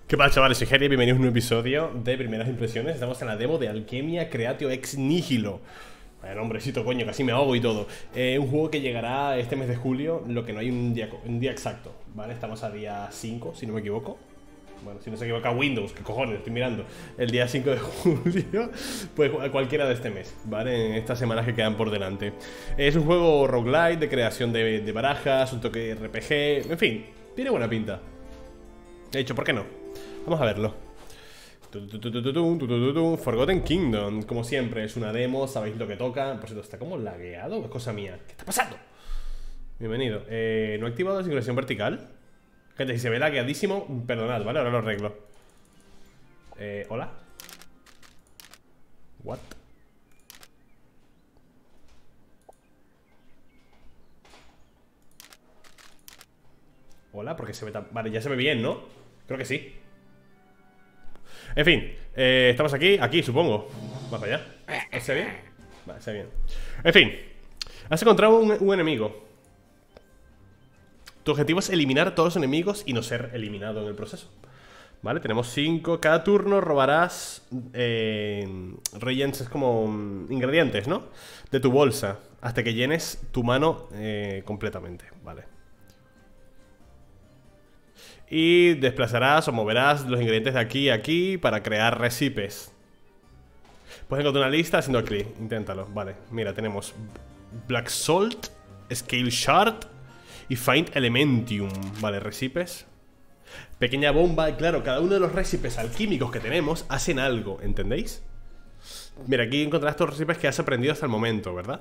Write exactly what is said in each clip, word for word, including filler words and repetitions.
¿Qué pasa, chavales? Soy Jerry, bienvenidos a un nuevo episodio de Primeras Impresiones. Estamos en la demo de Alchemia Creatio Ex Nihilo. Vaya nombrecito, coño, casi me ahogo y todo. eh, Un juego que llegará este mes de julio, lo que no hay un día, un día exacto, ¿vale? Estamos a día cinco, si no me equivoco. Bueno, si no se equivoca Windows, que cojones, estoy mirando. El día cinco de julio, pues cualquiera de este mes, ¿vale? En estas semanas que quedan por delante. Es un juego roguelite, de creación de, de barajas, un toque R P G, en fin, tiene buena pinta. De hecho, ¿por qué no? Vamos a verlo. Forgotten Kingdom, como siempre, es una demo, sabéis lo que toca. Por cierto, ¿está como lagueado o es cosa mía? ¿Qué está pasando? Bienvenido. Eh, ¿No he activado la sincronización vertical? Gente, si se ve lagueadísimo, perdonad, ¿vale? Ahora lo arreglo. Eh, ¿hola? ¿What? ¿Hola? Porque se ve tan... Vale, ya se ve bien, ¿no? Creo que sí. En fin, eh, estamos aquí, aquí supongo. Vamos para allá. ¿Se ve bien? Vale, se ve bien. En fin, has encontrado un, un enemigo. Tu objetivo es eliminar a todos los enemigos y no ser eliminado en el proceso. Vale, tenemos cinco. Cada turno robarás eh, reagents, es como ingredientes, ¿no? De tu bolsa, hasta que llenes tu mano eh, completamente. Vale. Y desplazarás o moverás los ingredientes de aquí a aquí para crear recipes. Puedes encontrar una lista haciendo clic. Inténtalo, vale. Mira, tenemos Black Salt, Scale Shard y Find Elementium. Vale, recipes. Pequeña bomba. Claro, cada uno de los recipes alquímicos que tenemos hacen algo, ¿entendéis? Mira, aquí encontrarás todos los recipes que has aprendido hasta el momento, ¿verdad?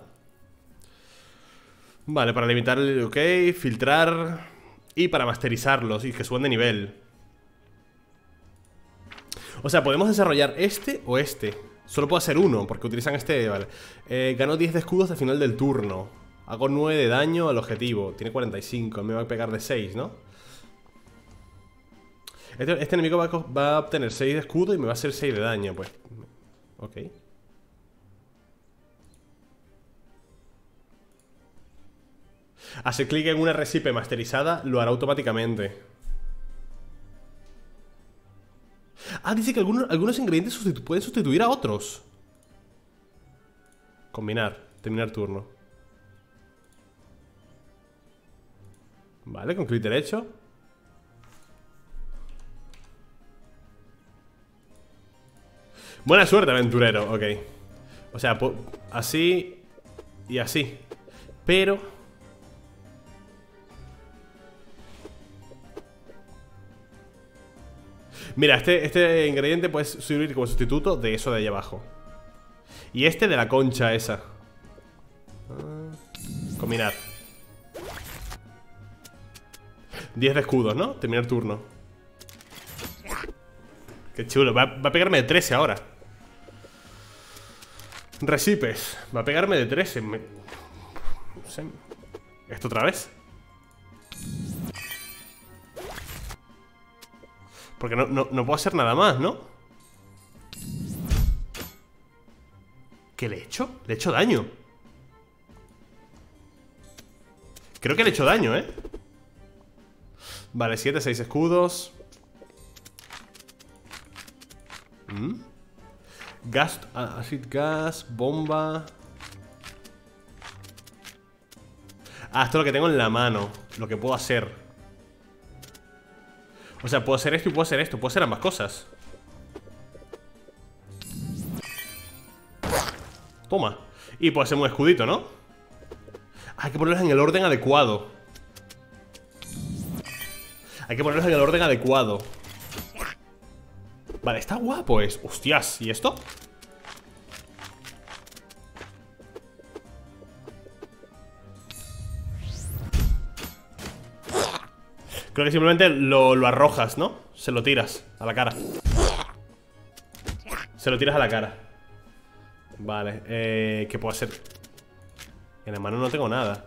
Vale, para limitar el... Ok, filtrar... Y para masterizarlos y que suban de nivel. O sea, podemos desarrollar este o este. Solo puedo hacer uno, porque utilizan este, vale. eh, Gano diez de escudos al final del turno. Hago nueve de daño al objetivo. Tiene cuarenta y cinco, me va a pegar de seis, ¿no? Este, este enemigo va a, va a obtener seis de escudo y me va a hacer seis de daño, pues. Ok. Hacer clic en una recipe masterizada lo hará automáticamente. Ah, dice que algunos, algunos ingredientes sustitu pueden sustituir a otros. Combinar, terminar turno. Vale, con clic derecho. Buena suerte, aventurero, ok. O sea, así y así. Pero... Mira, este, este ingrediente puede servir como sustituto de eso de ahí abajo. Y este de la concha esa. ah, Combinar. diez de escudos, ¿no? Terminar turno. Qué chulo, va, va a pegarme de trece ahora. Recipes. Va a pegarme de trece. Me... No sé. ¿Esto otra vez? Porque no, no, no puedo hacer nada más, ¿no? ¿Qué le he hecho? Le he hecho daño. Creo que le he hecho daño, ¿eh? Vale, siete, seis escudos. ¿Mm? Gas, acid gas, bomba. Ah, esto es lo que tengo en la mano. Lo que puedo hacer. O sea, puedo hacer esto y puedo hacer esto. Puedo hacer ambas cosas. Toma. Y puedo hacer un escudito, ¿no? Hay que ponerlos en el orden adecuado. Hay que ponerlos en el orden adecuado. Vale, está guapo es. Hostias, ¿y esto? Creo que simplemente lo, lo arrojas, ¿no? Se lo tiras a la cara. Se lo tiras a la cara. Vale, eh, ¿qué puedo hacer? En la mano no tengo nada.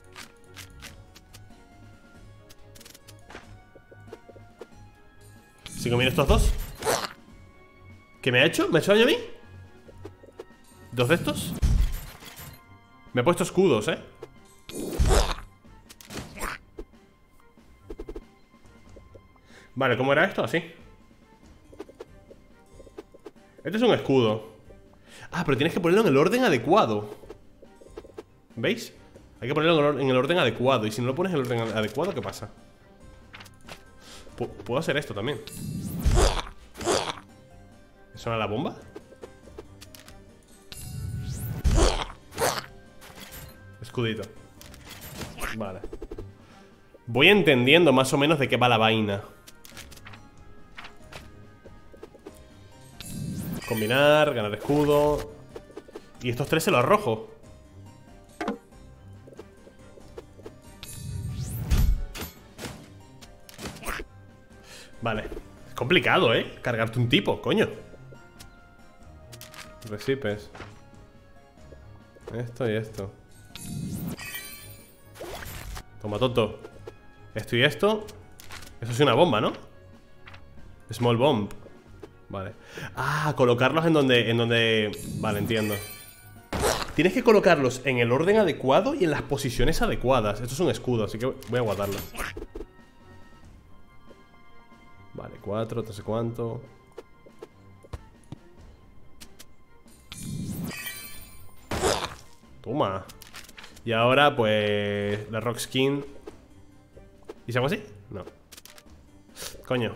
Si combino estos dos. ¿Qué me ha hecho? ¿Me ha hecho daño a mí? ¿Dos de estos? Me he puesto escudos, ¿eh? Vale, ¿cómo era esto? Así. Este es un escudo. Ah, pero tienes que ponerlo en el orden adecuado. ¿Veis? Hay que ponerlo en el orden adecuado. Y si no lo pones en el orden adecuado, ¿qué pasa? P- Puedo hacer esto también. ¿Suena la bomba? Escudito. Vale. Voy entendiendo más o menos de qué va la vaina. Combinar, ganar escudo. Y estos tres se los arrojo. Vale. Es complicado, ¿eh? Cargarte un tipo, coño. Recipes. Esto y esto. Toma, tonto. Esto y esto. Eso es una bomba, ¿no? Small bomb. Vale. Ah, colocarlos en donde... En donde... Vale, entiendo. Tienes que colocarlos en el orden adecuado y en las posiciones adecuadas. Esto es un escudo, así que voy a guardarlo. Vale, cuatro, no sé cuánto. Toma. Y ahora, pues... La rock skin. ¿Y se llama así? No. Coño.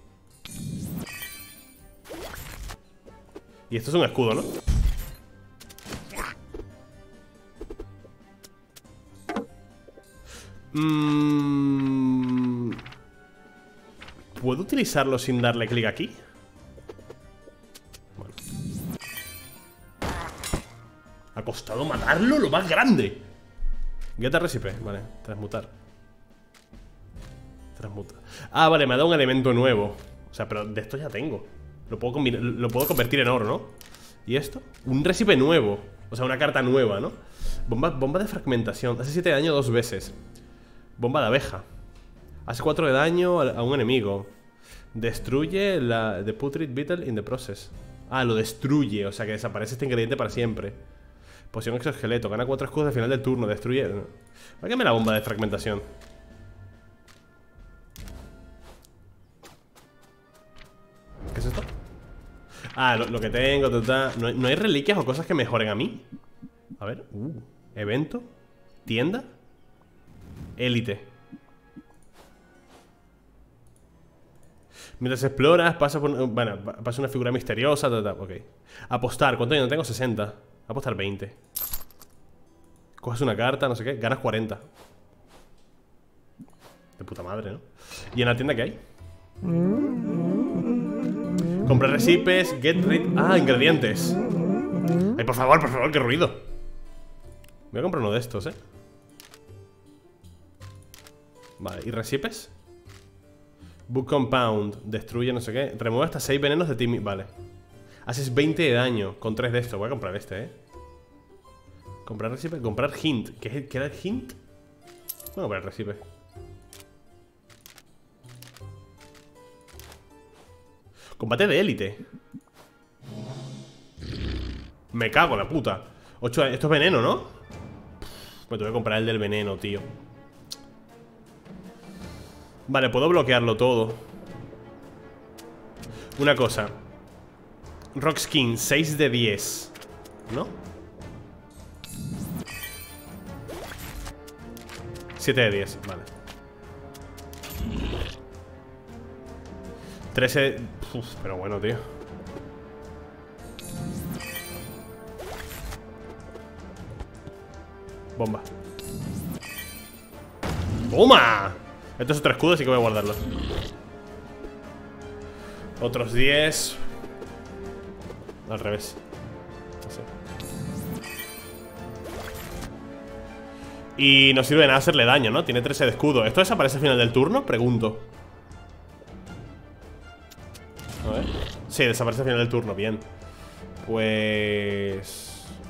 Y esto es un escudo, ¿no? Mm... ¿Puedo utilizarlo sin darle clic aquí? Bueno. Ha costado matarlo lo más grande. Get a recipe, vale, transmutar. Transmutar. Ah, vale, me ha dado un elemento nuevo. O sea, pero de esto ya tengo. Lo puedo, combinar, lo puedo convertir en oro, ¿no? ¿Y esto? Un recipe nuevo. O sea, una carta nueva, ¿no? Bomba, bomba de fragmentación. Hace siete de daño dos veces. Bomba de abeja. Hace cuatro de daño a, a un enemigo. Destruye la The Putrid Beetle in the process. Ah, lo destruye. O sea, que desaparece este ingrediente para siempre. Poción exoesqueleto. Gana cuatro escudos al final del turno. Destruye... Págame la bomba de fragmentación. ¿Qué es esto? Ah, lo, lo que tengo, total. ¿No, ¿No hay reliquias o cosas que mejoren a mí? A ver, uh, evento. Tienda. Élite. Mientras exploras, pasa por... Bueno, pasa una figura misteriosa, ta, ta, ok. Apostar, ¿cuánto yo tengo? sesenta. Apostar veinte. Coges una carta, no sé qué, ganas cuarenta. De puta madre, ¿no? ¿Y en la tienda qué hay? Comprar recipes, get rid... Ah, ingredientes. Ay, por favor, por favor, qué ruido. Voy a comprar uno de estos, ¿eh? Vale, ¿y recipes? Book Compound, destruye no sé qué. Remueve hasta seis venenos de ti. Vale. Haces veinte de daño con tres de estos. Voy a comprar este, ¿eh? Comprar recipe, comprar hint. ¿Qué, es, ¿qué era el hint? Voy a comprar recipe. Combate de élite. Me cago en la puta. ocho, esto es veneno, ¿no? Me tengo que comprar el del veneno, tío. Vale, puedo bloquearlo todo. Una cosa. Rock skin, seis de diez. ¿No? siete de diez, vale. trece. Uf, pero bueno, tío. Bomba. ¡Toma! Esto es otro escudo, así que voy a guardarlo. Otros diez. Al revés. No sé. Y no sirve de nada hacerle daño, ¿no? Tiene trece de escudo. ¿Esto desaparece al final del turno? Pregunto. A ver. Sí, desaparece al final del turno, bien. Pues...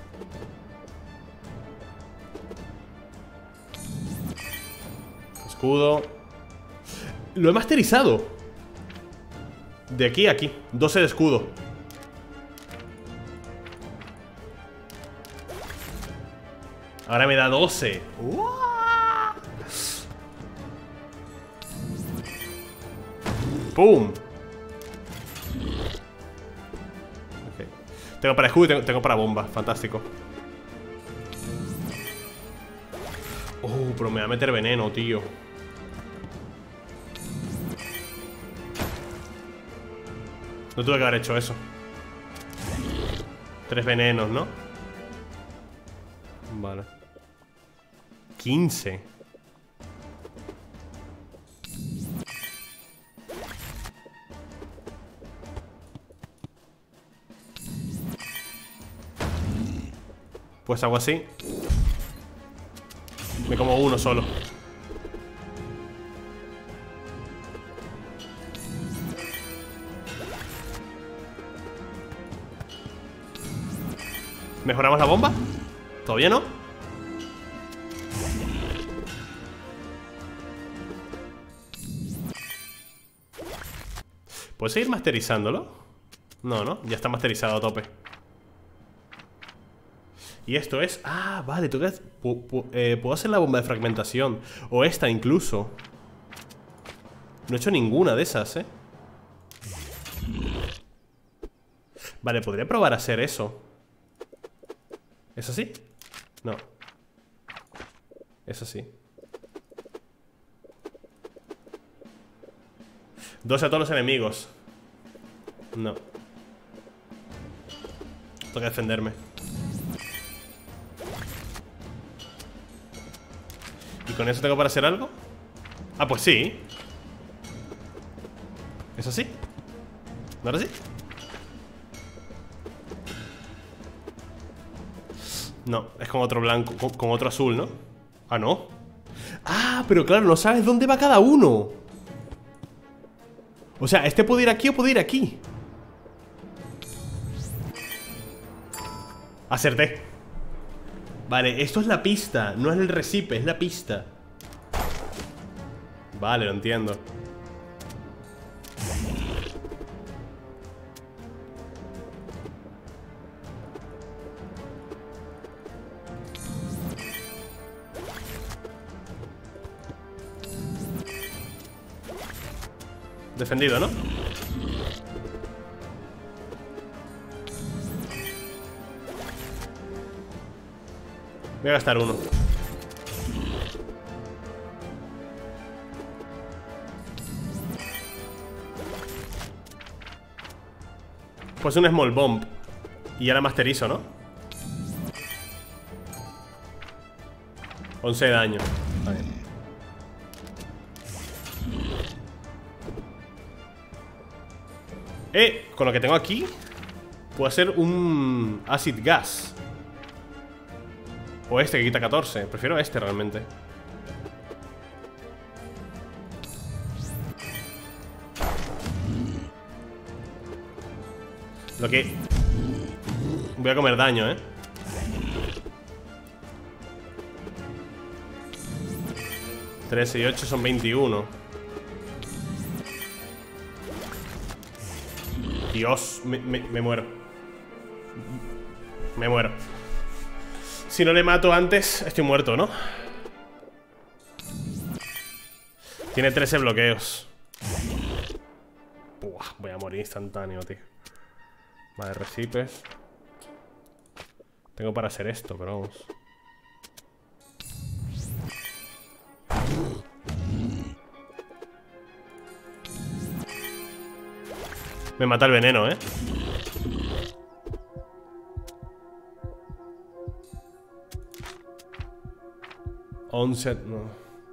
Escudo. Lo he masterizado. De aquí a aquí, doce de escudo. Ahora me da doce. ¡Uah! ¡Pum! Ok. Tengo para escudo y tengo, tengo para bomba. Fantástico. Uh, pero me va a meter veneno, tío. No tuve que haber hecho eso. Tres venenos, ¿no? Vale. quince. Pues hago así. Me como uno solo. ¿Mejoramos la bomba? ¿Todavía no? ¿Puedo seguir masterizándolo? No, no, ya está masterizado a tope. Y esto es... Ah, vale, tú crees... Eh, puedo hacer la bomba de fragmentación. O esta incluso. No he hecho ninguna de esas, ¿eh? Vale, podría probar a hacer eso. ¿Es así? No. Es así. Dos a todos los enemigos. No. Tengo que defenderme. ¿Y con eso tengo para hacer algo? Ah, pues sí. ¿Es así? ¿No era así? No, es con otro blanco, con, con otro azul, ¿no? Ah, no. Ah, pero claro, no sabes dónde va cada uno. O sea, este puede ir aquí o puede ir aquí. Acerté. Vale, esto es la pista. No es el recipe, es la pista. Vale, lo entiendo. Defendido, ¿no? Voy a gastar uno. Pues un small bomb. Y ahora masterizo, ¿no? once de daño. Vale. Eh, con lo que tengo aquí puedo hacer un acid gas. O este que quita catorce. Prefiero este realmente. Lo que... Voy a comer daño, eh. trece y ocho son veintiuno. Dios, me, me, me muero. Me muero. Si no le mato antes, estoy muerto, ¿no? Tiene trece bloqueos. Buah, voy a morir instantáneo, tío. Vale, recipes. Tengo para hacer esto, pero vamos. Me mata el veneno, ¿eh? once... No.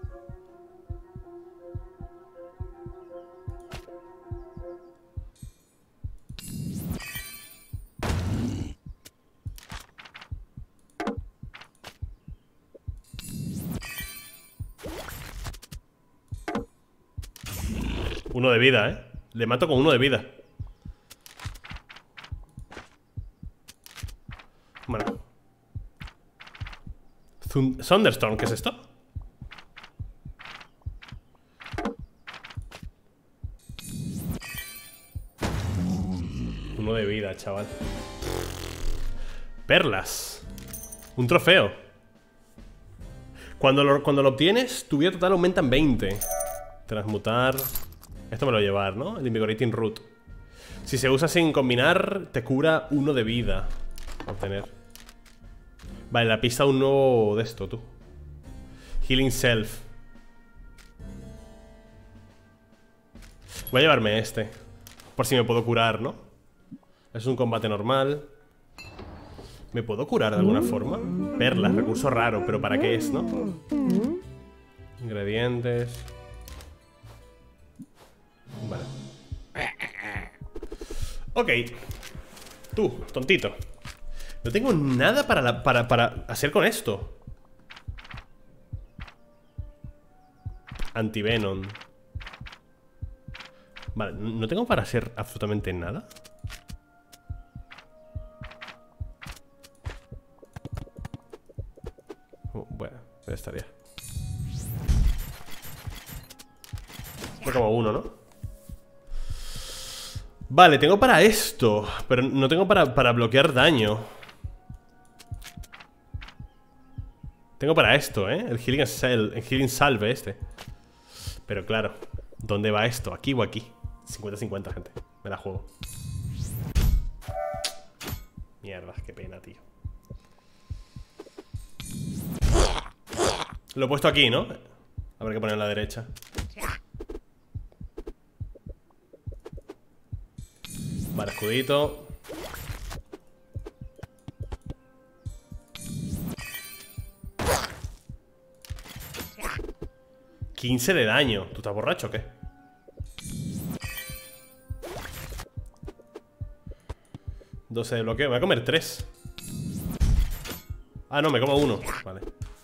Uno de vida, ¿eh? Le mato con uno de vida. Bueno. Thunderstorm, ¿qué es esto? Uno de vida, chaval. Perlas. Un trofeo. Cuando lo, cuando lo obtienes, tu vida total aumenta en veinte. Transmutar. Esto me lo voy a llevar, ¿no? El Invigorating Root. Si se usa sin combinar, te cura uno de vida. Obtener. Vale, la pista un nuevo de esto, tú. Healing Self. Voy a llevarme este. Por si me puedo curar, ¿no? Es un combate normal. ¿Me puedo curar de alguna forma? Perlas, recurso raro, pero ¿para qué es, no? Ingredientes. Vale. Ok. Tú, tontito. No tengo nada para, la, para, para hacer con esto. Antivenom. Vale, no tengo para hacer absolutamente nada. Oh, bueno, ya estaría. Fue como uno, ¿no? Vale, tengo para esto, pero no tengo para, para bloquear daño. Tengo para esto, ¿eh? El healing, el, el healing salve este. Pero claro, ¿dónde va esto? ¿Aquí o aquí? cincuenta cincuenta, gente. Me la juego. Mierda, qué pena, tío. Lo he puesto aquí, ¿no? Habrá que poner en la derecha. Vale, escudito. quince de daño. ¿Tú estás borracho o qué? doce de bloqueo. Me voy a comer tres. Ah, no, me como uno. Vale.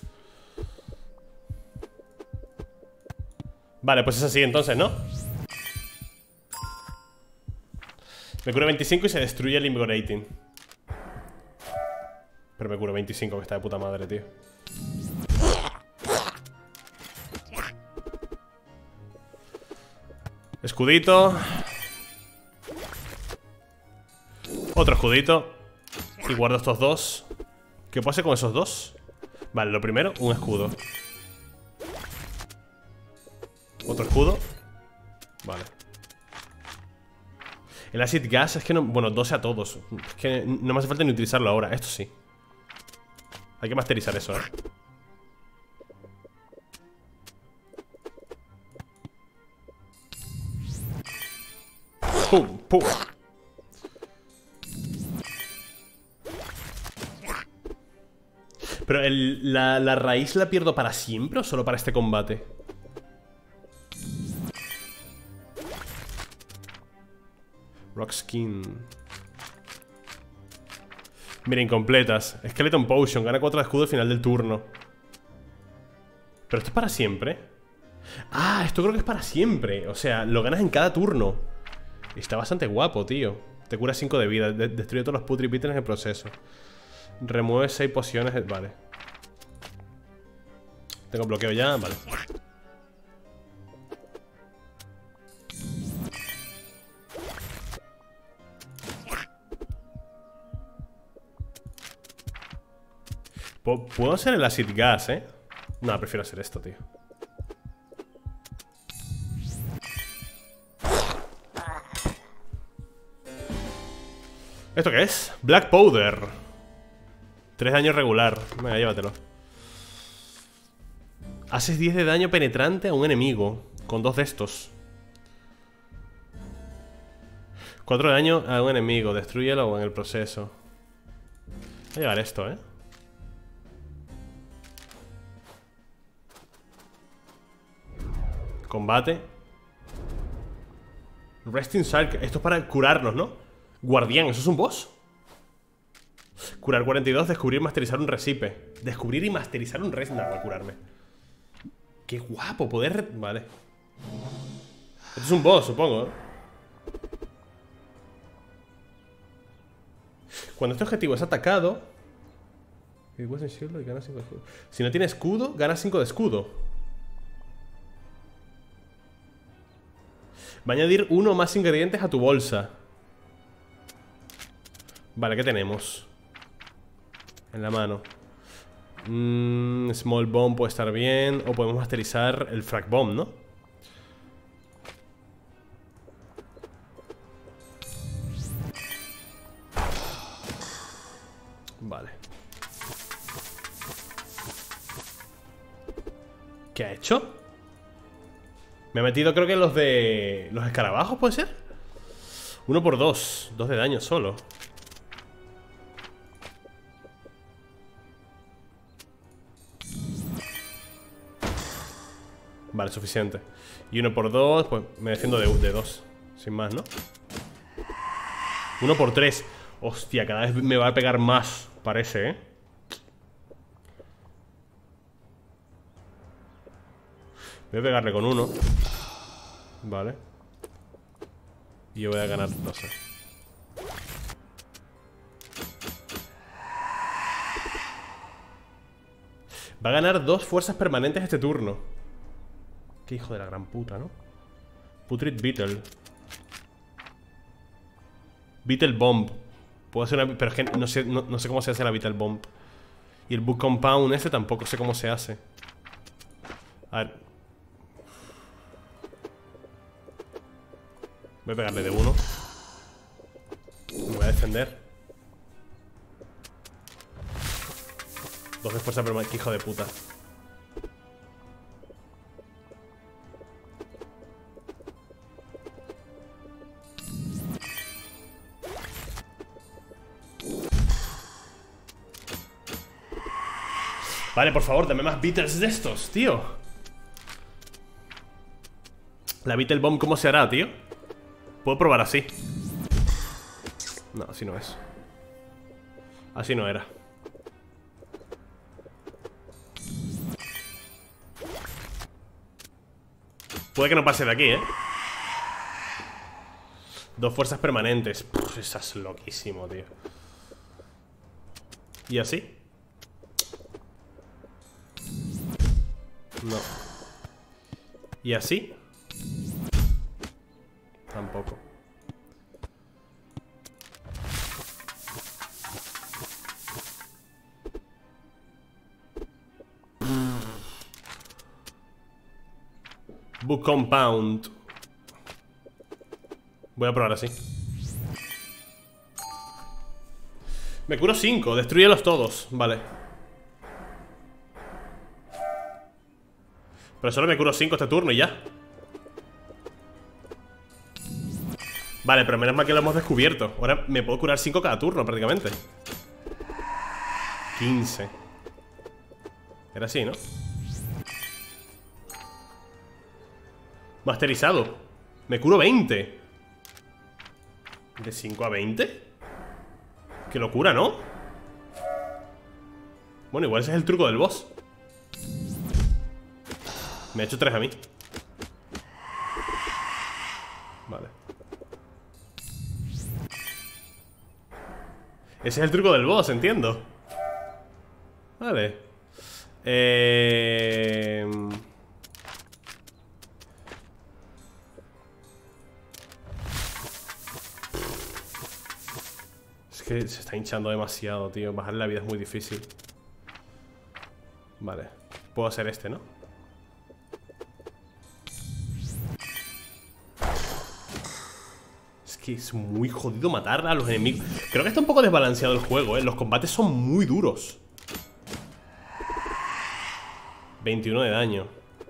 Vale, pues es así entonces, ¿no? Me curo veinticinco y se destruye el Invigorating. Pero me curo veinticinco, que está de puta madre, tío. Escudito. Otro escudito. Y guardo estos dos. ¿Qué puedo hacer con esos dos? Vale, lo primero, un escudo. Otro escudo. Vale. El acid gas es que no... Bueno, doce a todos. Es que no me hace falta ni utilizarlo ahora. Esto sí. Hay que masterizar eso, ¿eh? ¡Pum! ¡Pum! Pero el, la, la raíz la pierdo para siempre o solo para este combate. Rock Skin. Mira, incompletas. Skeleton Potion, gana cuatro de escudo al final del turno. Pero esto es para siempre. Ah, esto creo que es para siempre. O sea, lo ganas en cada turno. Está bastante guapo, tío. Te cura cinco de vida, de destruye todos los Putrid Beetles en el proceso. Remueve seis pociones. Vale. Tengo bloqueo ya, vale. Puedo hacer el acid gas, ¿eh? No, prefiero hacer esto, tío. ¿Esto qué es? Black Powder. tres daño regular. Venga, llévatelo. Haces diez de daño penetrante a un enemigo con dos de estos. cuatro de daño a un enemigo. Destrúyelo en el proceso. Voy a llevar esto, ¿eh? Combate. Resting Shark. Esto es para curarnos, ¿no? Guardián, ¿eso es un boss? Curar cuarenta y dos, descubrir y masterizar un recipe. Descubrir y masterizar un recipe. Nada, voy a curarme. Qué guapo, poder... Vale. Esto es un boss, supongo, ¿eh? Cuando este objetivo es atacado... Si no tiene escudo, gana cinco de escudo. Va a añadir uno o más ingredientes a tu bolsa. Vale, ¿qué tenemos? En la mano. mm, Small Bomb puede estar bien. O podemos masterizar el Frag Bomb, ¿no? ¿Qué ha hecho? Me ha metido creo que los de... Los escarabajos, ¿puede ser? Uno por dos. Dos de daño solo. Vale, suficiente. Y uno por dos, pues me defiendo de, de dos. Sin más, ¿no? Uno por tres. Hostia, cada vez me va a pegar más, parece, ¿eh? Voy a pegarle con uno. Vale. Y yo voy a ganar, no sé. Va a ganar dos fuerzas permanentes este turno. Qué hijo de la gran puta, ¿no? Putrid Beetle. Beetle Bomb. Puedo hacer una... Pero es que no sé, no, no sé cómo se hace la Beetle Bomb. Y el Book Compound ese tampoco sé cómo se hace. A ver. Voy a pegarle de uno. Me voy a defender. Dos de fuerza permanente. Hijo de puta. Vale, por favor, dame más Beetles de estos, tío. La Beetle Bomb, ¿cómo se hará, tío? Puedo probar así. No, así no es. Así no era. Puede que no pase de aquí, ¿eh? Dos fuerzas permanentes. Pff, esa es loquísimo, tío. ¿Y así? No. ¿Y así? Tampoco. Book Compound. Voy a probar así. Me curo cinco, destruyelos todos. Vale. Pero solo me curo cinco este turno y ya. Vale, pero menos mal que lo hemos descubierto. Ahora me puedo curar cinco cada turno prácticamente. quince. Era así, ¿no? Masterizado. Me curo veinte. ¿De cinco a veinte? Qué locura, ¿no? Bueno, igual ese es el truco del boss. Me ha hecho tres a mí. Vale. Ese es el truco del boss, entiendo. Vale. Eh... Es que se está hinchando demasiado, tío. Bajarle la vida es muy difícil. Vale. Puedo hacer este, ¿no? Es que es muy jodido matar a los enemigos. Creo que está un poco desbalanceado el juego, ¿eh? Los combates son muy duros. veintiuno de daño.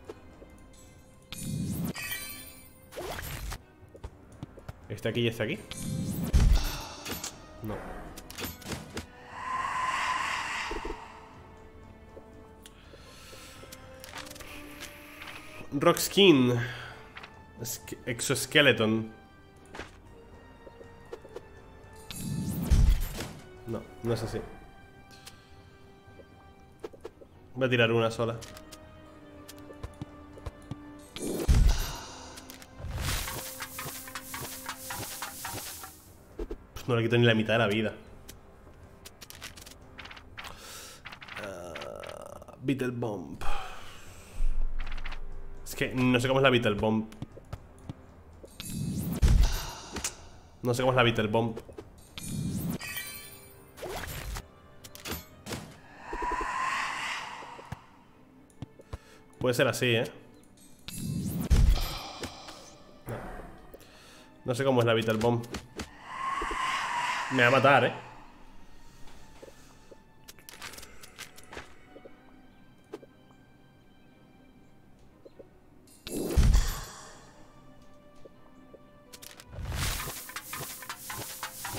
¿Este aquí y este aquí? No. Rock Skin. Exoskeleton. No, no es así. Voy a tirar una sola. Pues no le quito ni la mitad de la vida. uh, Beetle Bomb. Es que no sé cómo es la Beetle Bomb. No sé cómo es la Beetle Bomb. Puede ser así, ¿eh? No. No sé cómo es la Beetle Bomb. Me va a matar, ¿eh?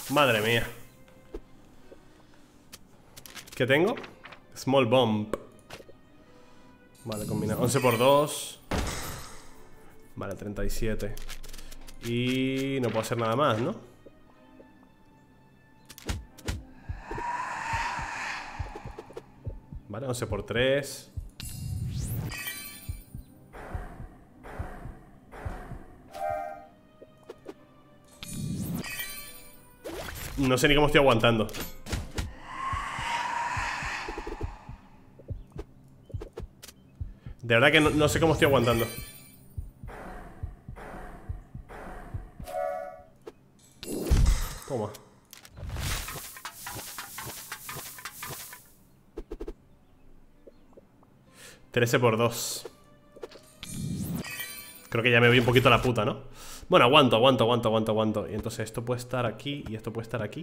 Madre mía. ¿Qué tengo? Small bomb. Vale, combina once por dos. Vale, treinta y siete. Y no puedo hacer nada más, ¿no? Vale, once por tres. No sé ni cómo estoy aguantando. De verdad que no, no sé cómo estoy aguantando. Toma. trece por dos. Creo que ya me voy un poquito a la puta, ¿no? Bueno, aguanto, aguanto, aguanto, aguanto, aguanto. Y entonces esto puede estar aquí y esto puede estar aquí.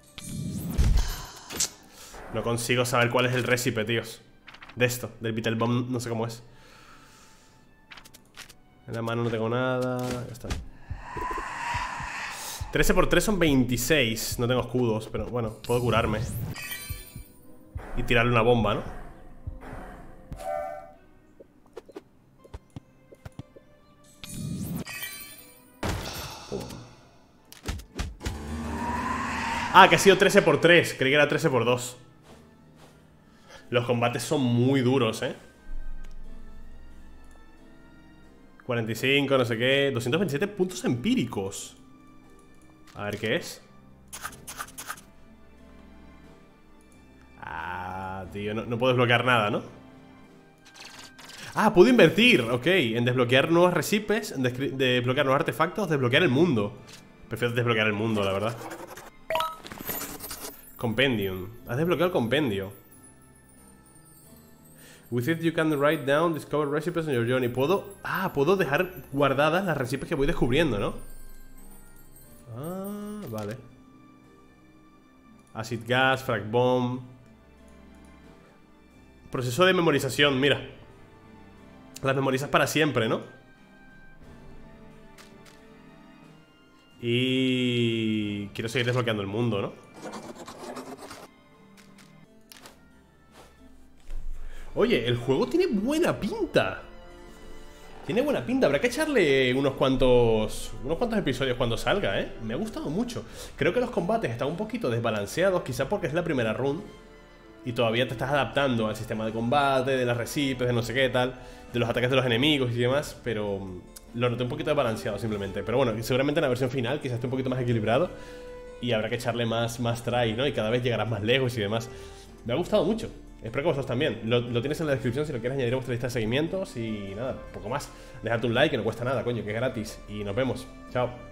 No consigo saber cuál es el récipe, tíos. De esto, del Beetle Bomb, no sé cómo es. En la mano no tengo nada. Ya está. trece por tres son veintiséis. No tengo escudos, pero bueno, puedo curarme. Y tirarle una bomba, ¿no? Ah, que ha sido trece por tres. Creí que era trece por dos. Los combates son muy duros, ¿eh? cuarenta y cinco, no sé qué. doscientos veintisiete puntos empíricos. A ver qué es. Ah, tío, no, no puedo desbloquear nada, ¿no? Ah, puedo invertir, ok. En desbloquear nuevos recipes, en de desbloquear nuevos artefactos, desbloquear el mundo. Prefiero desbloquear el mundo, la verdad. Compendium. Has desbloqueado el compendio. With it you can write down, discover recipes on your journey. Puedo... Ah, puedo dejar guardadas las recipes que voy descubriendo, ¿no? Ah, vale. Acid gas, frag bomb. Proceso de memorización, mira. Las memorizas para siempre, ¿no? Y... quiero seguir desbloqueando el mundo, ¿no? Oye, el juego tiene buena pinta. Tiene buena pinta, habrá que echarle unos cuantos Unos cuantos episodios cuando salga, ¿eh? Me ha gustado mucho. Creo que los combates están un poquito desbalanceados, quizá porque es la primera run y todavía te estás adaptando al sistema de combate, de las recipes, de no sé qué tal, de los ataques de los enemigos y demás. Pero lo noté un poquito desbalanceado simplemente. Pero bueno, seguramente en la versión final quizás esté un poquito más equilibrado y habrá que echarle más, más try, ¿no? Y cada vez llegarás más lejos y demás. Me ha gustado mucho. Espero que vosotros también. Lo, lo tienes en la descripción si lo quieres añadir a vuestra lista de seguimientos. Y nada, poco más. Dejad un like, que no cuesta nada, coño, que es gratis. Y nos vemos. Chao.